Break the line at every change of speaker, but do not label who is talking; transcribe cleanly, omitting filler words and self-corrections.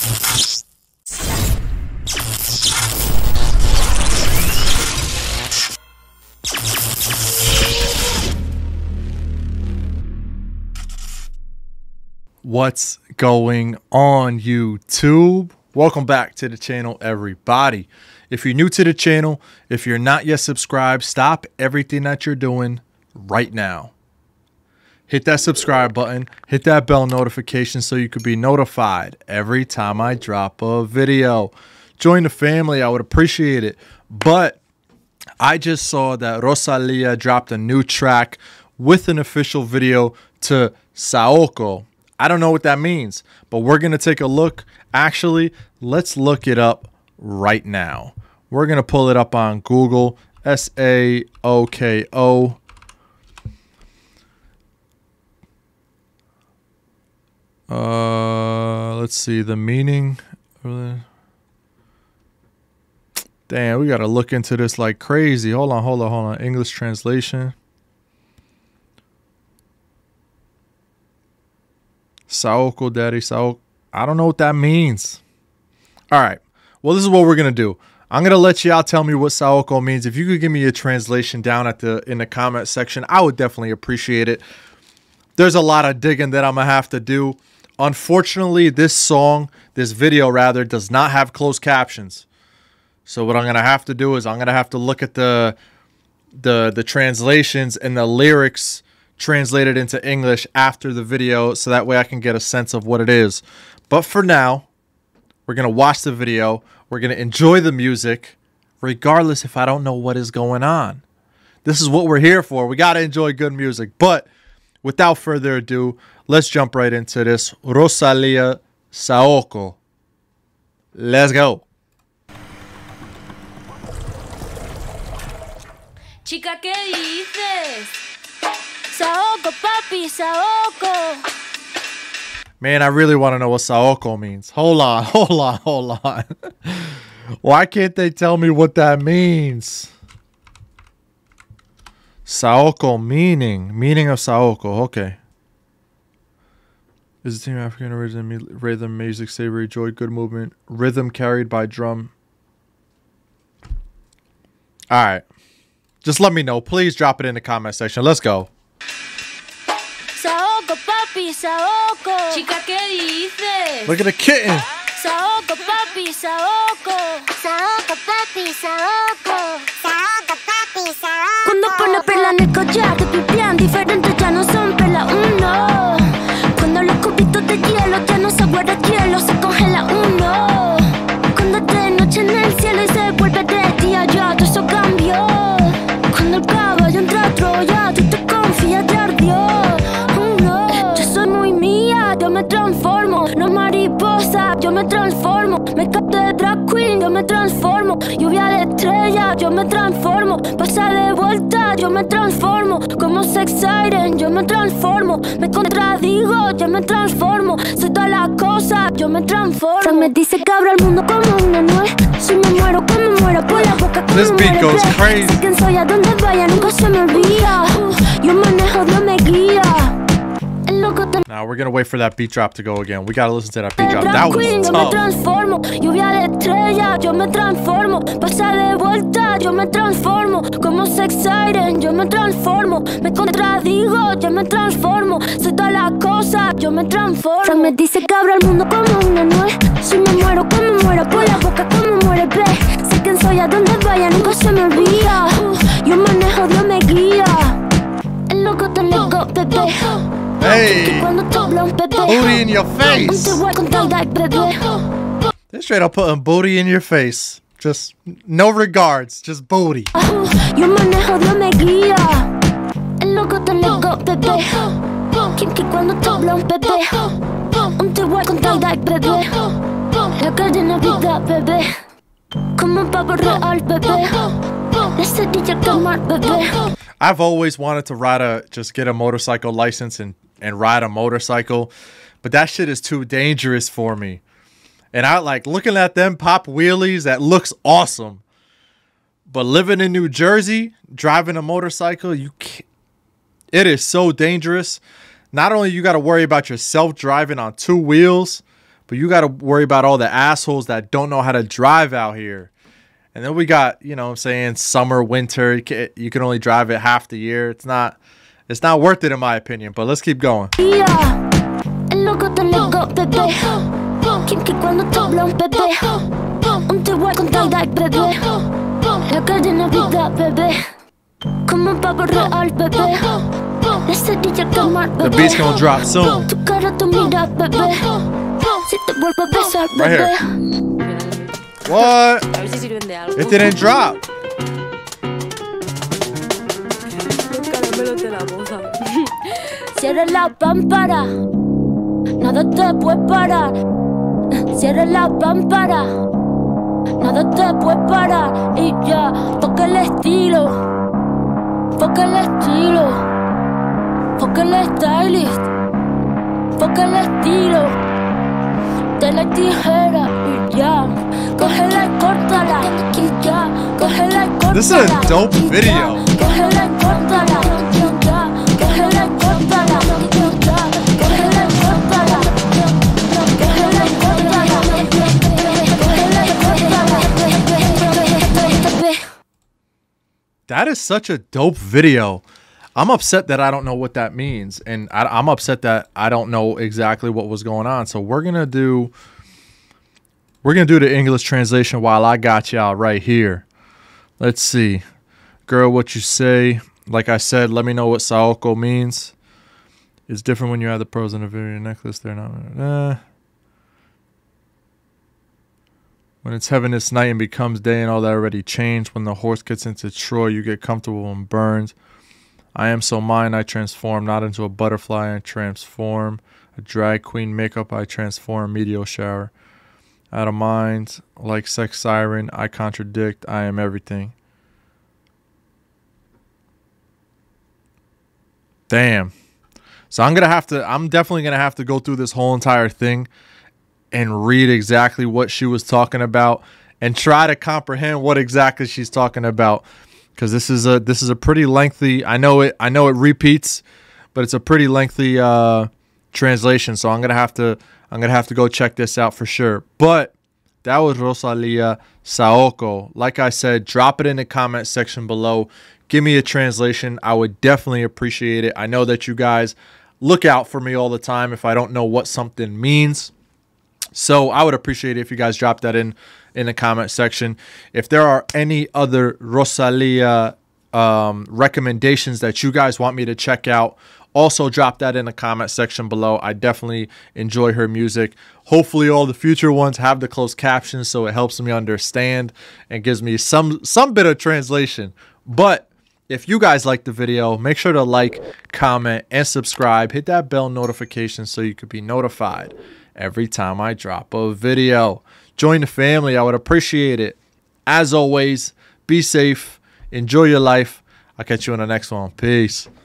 What's going on, YouTube? Welcome back to the channel, everybody. If you're new to the channel, if you're not yet subscribed, stop everything that you're doing right now. Hit that subscribe button, hit that bell notification so you could be notified every time I drop a video. Join the family, I would appreciate it. But I just saw that Rosalia dropped a new track with an official video to Saoko. I don't know what that means, but we're going to take a look. Actually, let's look it up right now. We're going to pull it up on Google. Saoko. Let's see the meaning. Damn, we got to look into this like crazy. Hold on. English translation. Saoko, daddy, Saoko. I don't know what that means. All right. Well, this is what we're going to do. I'm going to let y'all tell me what Saoko means. If you could give me a translation down in the comment section, I would definitely appreciate it. There's a lot of digging that I'm going to have to do. Unfortunately, this video rather, does not have closed captions. So what I'm going to have to do is I'm going to have to look at the translations and the lyrics translated into English after the video, so that way I can get a sense of what it is. But for now, we're going to watch the video. We're going to enjoy the music, regardless if I don't know what is going on. This is what we're here for. We got to enjoy good music. But without further ado, let's jump right into this. Rosalia, Saoko. Let's go.
Chica, ¿qué dices? Saoko, papi, Saoko.
Man, I really want to know what Saoko means. Hold on. Why can't they tell me what that means? Saoko, meaning of Saoko. Okay. Is the team African origin, rhythm, music, savory, joy, good movement, rhythm carried by drum. All right. Just let me know. Please drop it in the comment section. Let's go.
Saoko, papi, Saoko. Chica, ¿qué dices?
Look at the kitten.
Saoko, papi, Saoko. Saoko, papi, Saoko. Saoko, papi, Saoko. Cuando pone perla en el collar, te pipián diferentes, ya no son perla uno. Cuando los cubitos de hielo ya no se guarda hielo, se congela uno. Cuando es de noche en el cielo y se vuelve de día, ya todo eso cambió. Cuando el caballo entra a Troya, tú te confías, te ardió. Yo soy muy mía, yo me transformo. No mariposa, yo me transformo. Me capto de drag queen, yo me transformo. Lluvia de estrella, yo me transformo. Pasa de vuelta, yo me transformo. Como sex siren, yo me transformo. Me contradigo, yo me transformo. Soy todas las cosas, yo me transformo. Se me dice que abro el mundo como una nuez. Si me muero, que me muero por la boca.
This beat goes crazy.
Sé quién soy, a donde vaya, nunca se me olvida. Yo manejo, Dios me guía.
Now we're gonna wait for that beat drop to go again. We gotta listen to that beat drop. That was
Yo me transformo, lluvia de estrella, yo me transformo. Pasa de vuelta, yo me transformo. Como sex siren, yo me transformo. Me contradigo, yo me transformo. Soy todas las cosas, yo me transformo. Se me dice que abro el mundo como una nuez. Si me muero, que me muero por la boca, como muere el pez. Sé quién soy, a donde vaya, nunca se me olvida. Yo manejo, Dios me guía. El loco te loco, bebé.
Hey, booty in your face. They're straight up putting booty in your face. Just no regards, just booty.
Yo manejo, Dios me guía. El loco te loco, bebé. Que cuando te habla un bebé. Un te voy con tal de bebé. La calle Navidad, bebé. Como un pavo real, bebé. La cerilla quemar, bebé.
I've always wanted to just get a motorcycle license and ride a motorcycle, but that shit is too dangerous for me. And I like looking at them pop wheelies. That looks awesome. But living in New Jersey, driving a motorcycle, it is so dangerous. Not only you got to worry about yourself driving on two wheels, but but you got to worry about all the assholes that don't know how to drive out here. And then we got, you know what I'm saying, summer, winter. You can only drive it half the year. It's not worth it in my opinion, but let's keep going.
Yeah. El loco te nego, bebé. Kim que cuando te habla un bebé. Un te voy con Tie-Dye, bebé. La cadena vida, bebé. Como un pavo real, bebé. La cerilla que mal, bebé.
The beat's gonna drop soon.
Tu cara, tu mira, bebé. Si te vuelvo a besar, bebé.
What? It didn't drop.
Cierra la pámpara, nada te puede parar. Cierra la pámpara, nada te puede parar. Y ya, toca el estilo, toca el estilo, toca el stylist, toca el estilo. De la tijera y ya, cógela y córtala. Y ya, cógela y córtala.
This is a dope video.
Cógela y córtala. Y ya, cógela y córtala. Y ya, cógela y córtala. Cógela y córtala. Cógela y córtala.
That is such a dope video. I'm upset that I don't know what that means, and I'm upset that I don't know exactly what was going on. So we're gonna do the English translation while I got y'all right here. Let's see, girl, what you say? Like I said, let me know what Saoko means. It's different when you have the pearls in a video necklace. They're not. When it's heaven, it's night and becomes day, and all that already changed. When the horse gets into Troy, you get comfortable and burns. I am so mine, I transform, not into a butterfly, I transform. A drag queen makeup, I transform. Meteor shower. Out of mind, like sex siren, I contradict, I am everything. Damn. So I'm definitely gonna have to go through this whole entire thing and read exactly what she was talking about and try to comprehend what exactly she's talking about. Because this is a pretty lengthy. I know it repeats, but it's a pretty lengthy translation. So I'm gonna have to go check this out for sure. But that was Rosalia Saoko. Like I said, drop it in the comment section below. Give me a translation. I would definitely appreciate it. I know that you guys look out for me all the time if I don't know what something means. So I would appreciate it if you guys drop that in the comment section. If there are any other Rosalia recommendations that you guys want me to check out, also drop that in the comment section below. I definitely enjoy her music. Hopefully all the future ones have the closed captions so it helps me understand and gives me some bit of translation. But if you guys like the video, make sure to like, comment, and subscribe. Hit that bell notification so you could be notified every time I drop a video. Join the family. I would appreciate it. As always, be safe. Enjoy your life. I'll catch you on the next one. Peace.